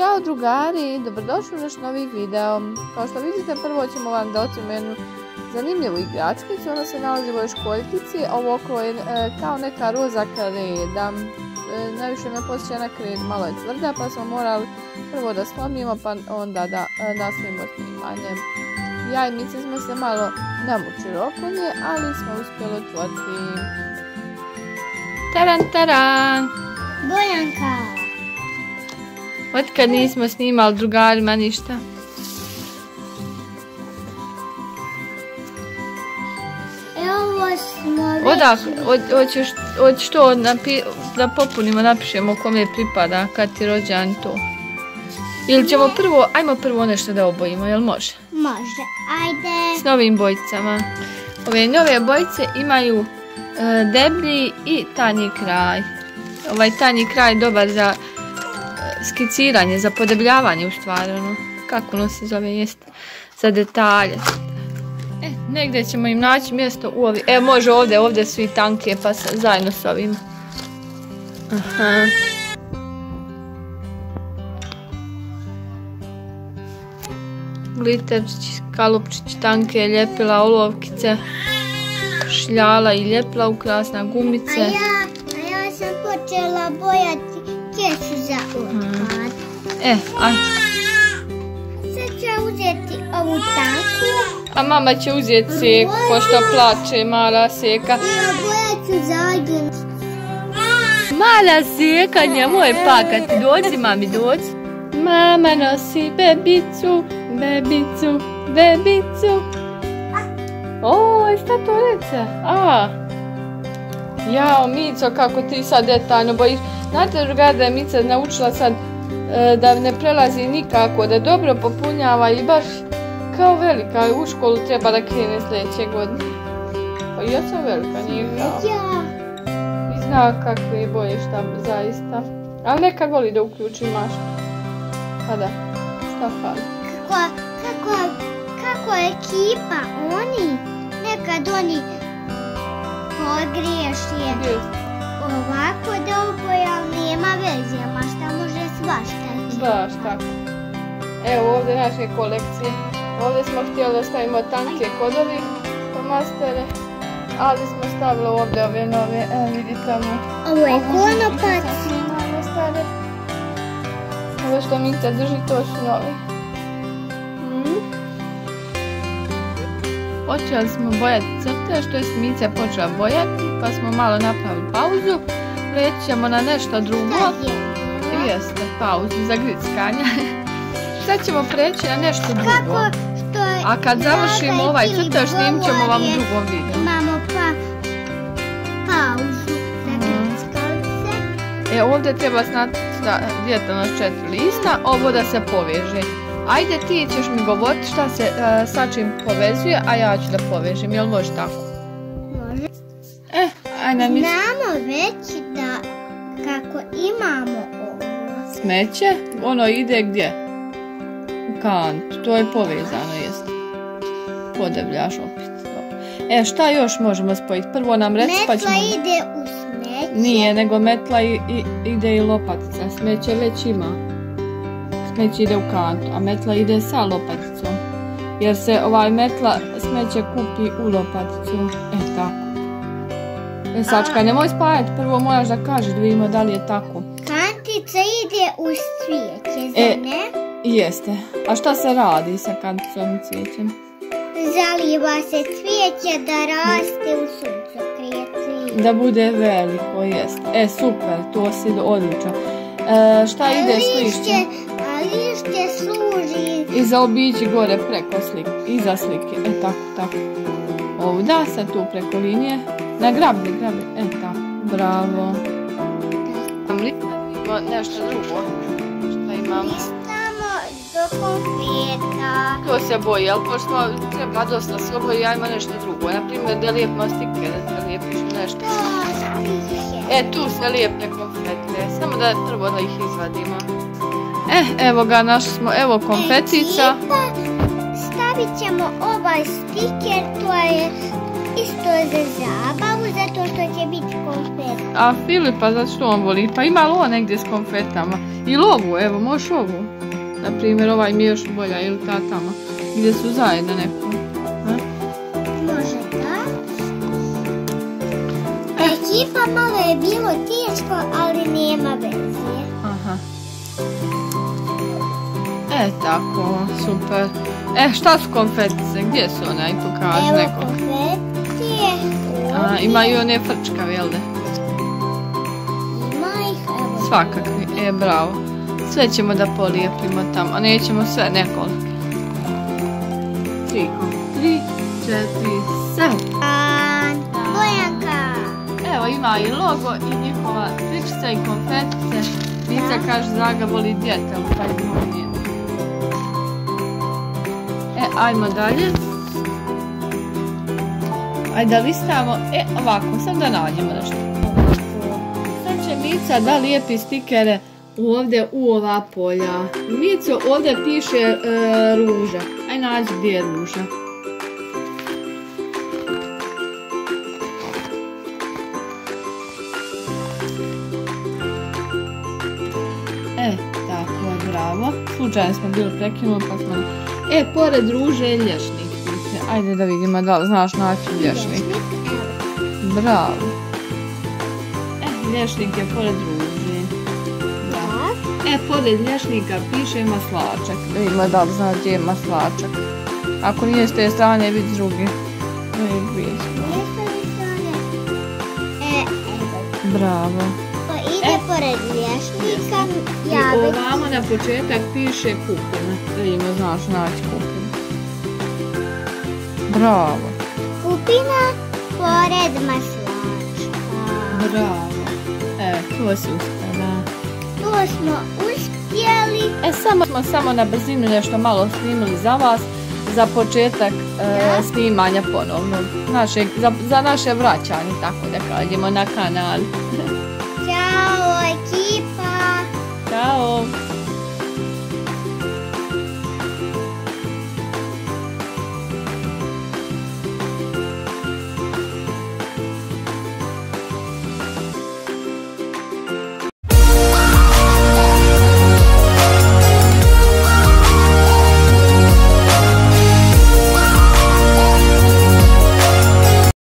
Ćao drugari, dobrodošli u naš novi video. Kao što vidite, prvo ćemo vam dati jednu zanimljivu igračkicu. Ona se nalazi u ovoj školjkici, ovo okolo je kao neka roza kreda. Najviše me posjeća na kred, malo je tvrda pa smo morali prvo da slomimo pa onda da nastavimo snimanje. Ja i Mica smo se malo namučili oko nje, ali smo uspjeli otvoriti. Taran taran! Bojanka! Otkad nismo snimali drugarima ništa. Evo smo već... Hoćeš to da popunimo, napišemo kome pripada kad ti rođan to. Ili ćemo prvo, ajmo prvo nešto da obojimo, jel može? Može, ajde. S novim bojicama. Ove nove bojice imaju deblji i tanji kraj. Ovaj tanji kraj je dobar za skiciranje, za podebljavanje u stvari, ono, kako ono se zove, jest, za detalje. Negdje ćemo im naći mjesto u ovi, može ovdje su i tanke pa zajedno s ovim. Aha. Gliterčić, kalupčić, tanke, ljepila, olovkice, šljala i ljepila, ukrasna gumice. A ja sam počela bojati kesu za otpad. Aj. Sad ću uzeti ovu tanku. A mama će uzeti seku, pošto plače, mala seka. Ja bojat ću zajedno. Mala seka, njemoj pakati, dođi mami, dođi. Mama nosi bebicu, bebicu, bebicu. Šta to reče? Jao, Mico, kako ti sad detaljno bojiš. Znate, drugari, da je Mica naučila sad da ne prelazi nikako, da dobro popunjava i baš kao velika. U školu treba da krene sljedeće godine. Pa ja sam velika, nije kao. I zna kakve boje šta zaista. Ali nekad voli da uključi mašta. Pa da, šta fali? Kako je ekipa, oni, nekad oni pogriješi ovako da oboje, ali nema veze, mašta može svašta. Baš tako. Evo ovdje naše kolekcije. Ovdje smo htjeli da stavimo tanke kod ovih mastere, ali smo stavili ovdje ove nove, vidite ovo. Ovo je konopac. Ovo što Mica drži, to su novi. Počeli smo bojati crte, što je Mica počela bojati, pa smo malo napravili pauzu. Preći ćemo na nešto drugo. Jeste, pauzu za grickanje. Sad ćemo preći na nešto drugo. A kad završimo ovaj crtež, snimit ćemo vam u drugom videu. Imamo pauzu za grickalice. Ovdje treba znati da djeto nas 4 lista, ovo da se poveže. Ajde, ti ćeš mi govoriti šta se sa čim povezuje, a ja ću da povežem, jel može tako? Može. Ajde mi... Znamo već da kako imamo ovo. Smeće, ono ide gdje? U kantu, to je povezano, jest. Podebljaš opet. Šta još možemo spojiti? Prvo nam reci pa ćemo... Metla ide u smeće. Nije, nego metla ide i lopatica, smeće već ima. Smeće ide u kantu, a metla ide sa lopaticom. Jer se metla smeće kupi u lopaticu. Tako. Sačka, nemoj spajati, prvo moraš da kažeš da vidimo da li je tako. Kantica ide u cvijeće, zar ne? Jeste. A šta se radi sa kanticom i cvijećem? Zaliva se cvijeće da raste u suncokret. Da bude veliko, jeste. Super, to si odličan. Šta ide s lišćem? A lišće služi... I za obići gore preko slike, iza slike, tako. Ovdje, sad tu preko linije. Na grabi, tako, bravo. Nešto drugo, šta imamo? Listamo do konfeta. To se boji, ali pošto treba dosta se oboji, ja ima nešto drugo. Naprimjer, da lijepimo stikere, da lijepiš nešto. Tu se lijepe konfete, samo da prvo da ih izvadimo. Evo ga, našli smo, evo konfetica. Stavit ćemo ovaj stiker, to je isto za zabavu, zato što će biti konfet. A Filipa, zato što on voli. Pa ima li on negdje s konfetama? Ili ovu, evo, možeš ovu. Naprimjer, ovaj mi je još bolja, ili ta tamo. Gdje su zajedno neku. Može da. Ekipa malo je bilo teško, ali nema veze. Aha. Tako, super. Šta su konfetice? Gdje su one? Aj pokaži Evo neko. konfetije. Imaju one frčkave, jel da? Ima ih, evo. Svakakvi, bravo. Sve ćemo da polijepimo tamo, a nećemo sve nekoliko. 3, 4, 7. Bojanka. Evo ima i logo i njihova fričica i konfetice. Nica kaže Zaga voli dijete, pa idemo nije. Ajmo dalje. Ajde da listamo. Ovako, sad da nađemo nešto. Sad će Mica da lijepi stikere ovdje u ova polja. Mico, ovdje piše ruža. Aj nađi gdje je ruža. Tako, bravo. Slučajno smo bili prekinuli pa smo... Pored ruže je lješnik. Ajde da vidimo da li znaš naći lješnik. Bravo. Lješnik je pored ruže. Pored lješnika piše maslačak. Da vidimo da li znaš gdje je maslačak. Ako nije s te strane, vidi s druge. Bravo. Ide pored lješnika. I ovamo na početak piše kupina. Da vidimo znaš naći kupinu. Bravo. Kupina pored maslačka. Bravo. To si uspjela. To smo uspjeli. Samo na brzinu nešto malo snimili za vas. Za početak snimanja ponovno. Za naše vraćanje, tako da kažemo, na kanal.